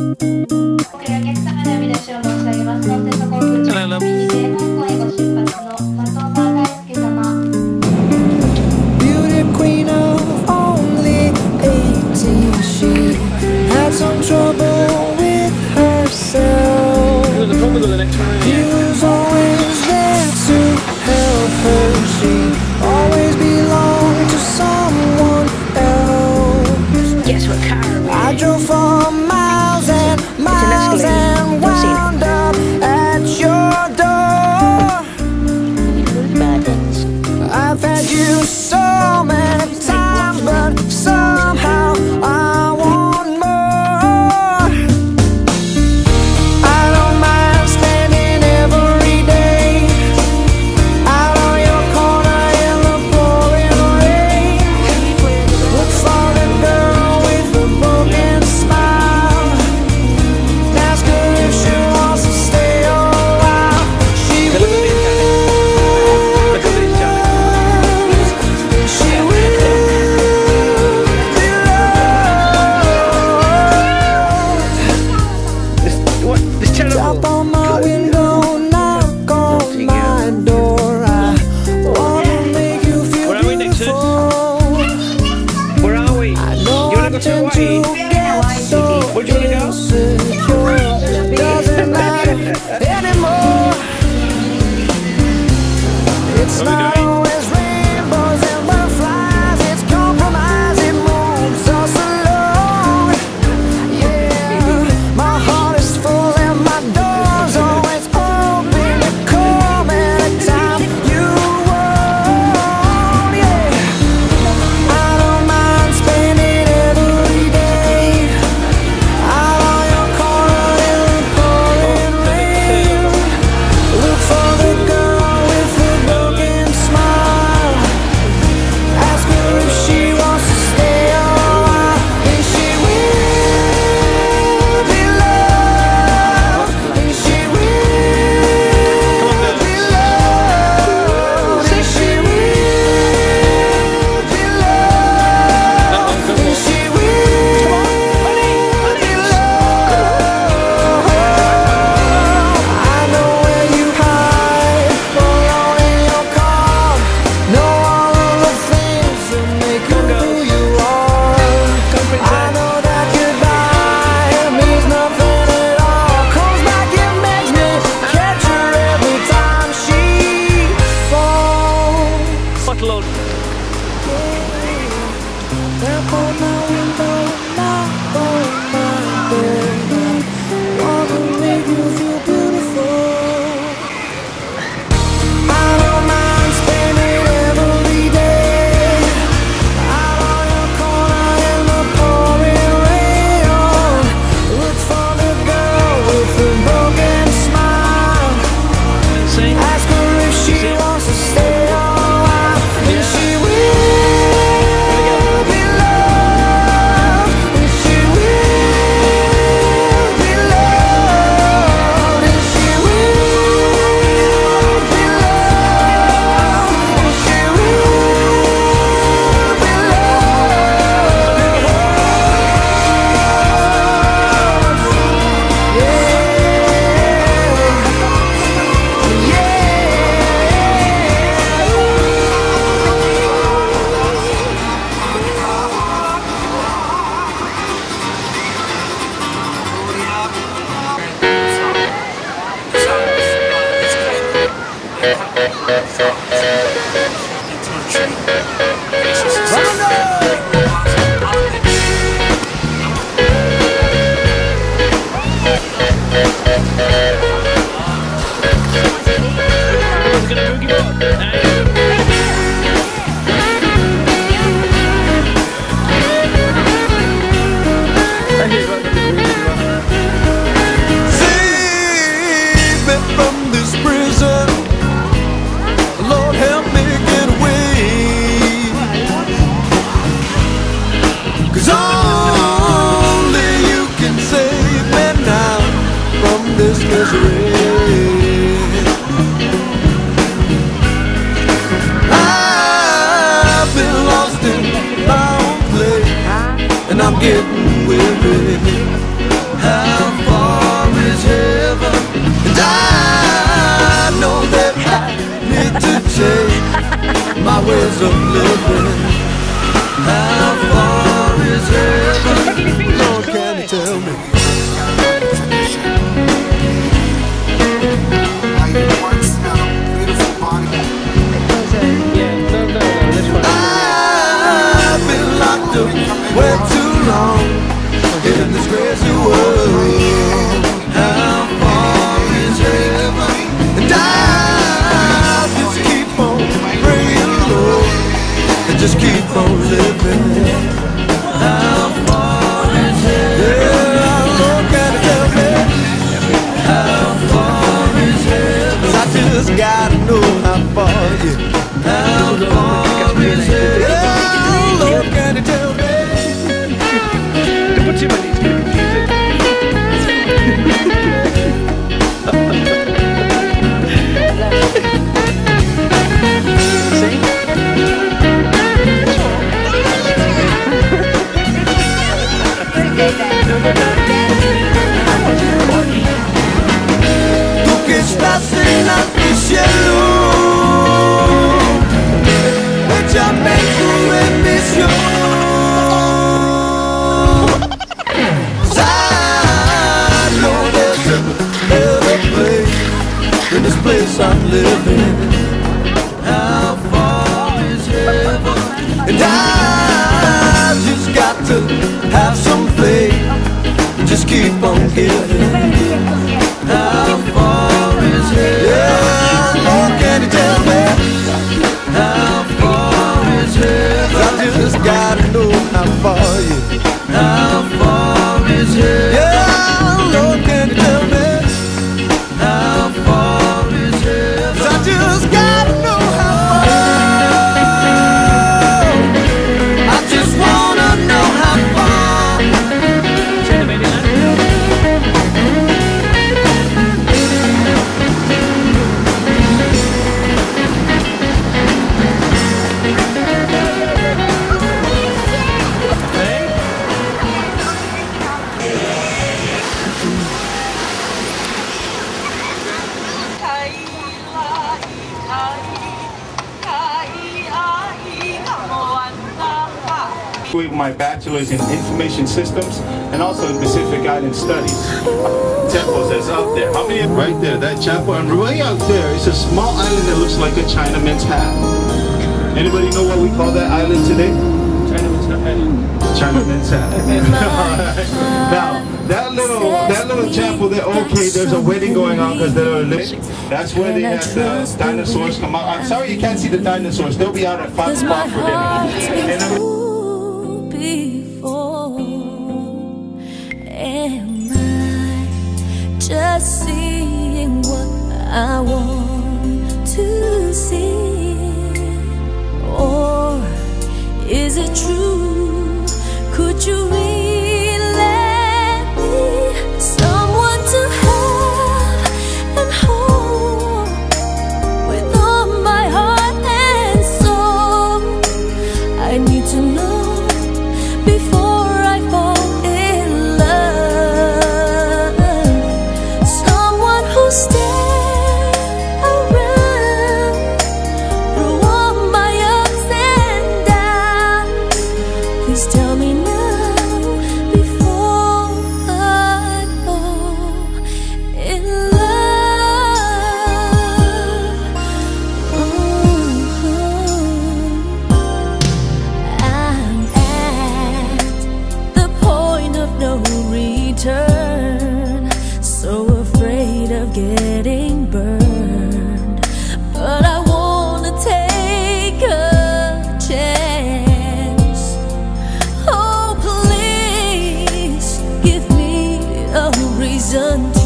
queen of only 18, she had some trouble with herself. He was always there to help her. She always belonged to someone else. Guess what car? I drove for miles and miles and wound up at your door. I've had you so many times, but somehow I want more. I don't mind spending every day out on your corner in the pouring rain. Look for the girl with the broken smile. Ask her if she wants to stay a while. She will. Tap on my window, knock on my door. I wanna make you feel beautiful. Where are we? I know I tend to get so insecure. Doesn't matter anymore. It's not always rainbows and butterflies. It's compromise, it moves us along. Yeah, my heart is full and my door's always open to come anytime you want. Yeah, I don't mind spending every day out on your corner in the pouring rain. Look for the girl with the broken smile. Ask her if she wants to stay a while. And she will be loved. And she will be loved. And she will be loved. And she will be loved. I know where you hide, alone in your car. Know all of the things that make you who you are. I know that goodbye means nothing at all. Comes back and makes me catch her every time she falls. What load? Tap on my window, knock on my door. I wanna make you feel beautiful. I don't mind spending every day out on your corner in the pouring rain. Look for the girl with the broken smile. See? Ask her if she wants to stay a while. And she will be loved. And she will be loved. And she will be loved. And she will be Save me from this prison. Lord, help me get away. 'Cause only you can save me now from this misery. I've been lost in my own place, and I'm getting weary. How far is heaven? And I know that I need to change my ways of living. How far is heaven? Lord, can you tell me? I've been locked up way too long in this crazy world. How far is heaven? And I'll just keep on praying, Lord, and just keep on living. How far is heaven? Yeah, Lord, can you tell me? How far is heaven? 'Cause I just gotta know how far, yeah. How far is heaven? Yeah, Lord, can you tell me? Don't put too many, it's gonna confuse it. See? Tú que estás en el cielo, échame tu bendición. 'Cause I know there's a better place than this place I'm living. How far is heaven? And I just got to have some faith and just keep on giving. How far is heaven? Yeah, Lord, can you tell me? How far is heaven? 'Cause I just gotta know how far, yeah. How far is heaven? Yeah, Lord, can you tell me? How far is heaven? 'Cause I just gotta know how far. I just wanna know how far. Turn the baby on. With my bachelor's in information systems and also in Pacific Island studies. Temples that's out there. How many? Right there, that chapel, and way out there, it's a small island that looks like a Chinaman's hat. Anybody know what we call that island today? Chinaman's hat. Now, that little chapel there, okay, there's a wedding going on because that's where they had the dinosaurs come out. I'm sorry you can't see the dinosaurs. They'll be out at 5 o'clock for dinner. And before. Am I just seeing what I want to see? Or is it true? Could you really let me someone to have and hold with all my heart and soul? I need to know before I fall in love. Someone who'll stay around through all my ups and downs. Please tell me now before I fall in love. I'm at the point of no return, so afraid of getting burned, but I wanna take a chance. Oh, please give me a reason